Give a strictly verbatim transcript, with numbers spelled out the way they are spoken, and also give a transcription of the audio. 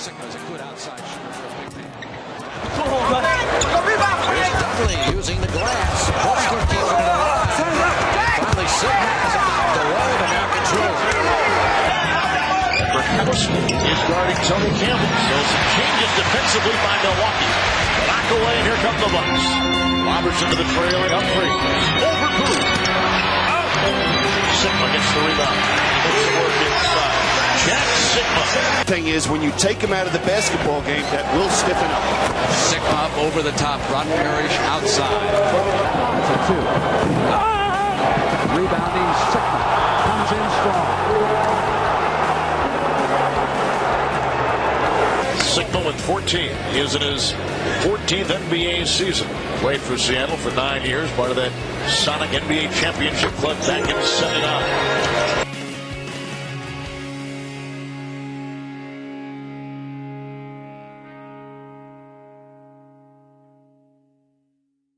Sikma's a good outside shooter for a big man. Here's Dudley using the glass. Holster keeping it alive. Finally, Sikma has it knocked away, but now controls it. Harrison is guarding Tony Campbell. So some changes defensively by Milwaukee. Back away, and here come the Bucks. Robertson to the trailing up three. Over Boo. Out. Sikma gets the rebound. Puts work inside. Jack Sikma. Thing is, when you take him out of the basketball game, that will stiffen up. Sikma up over the top. Rod Parrish outside. For two. Ah! Rebounding Sikma comes in strong. Sikma with fourteen. He is in his fourteenth N B A season. Played for Seattle for nine years, part of that Sonic N B A championship club back in seventy-nine.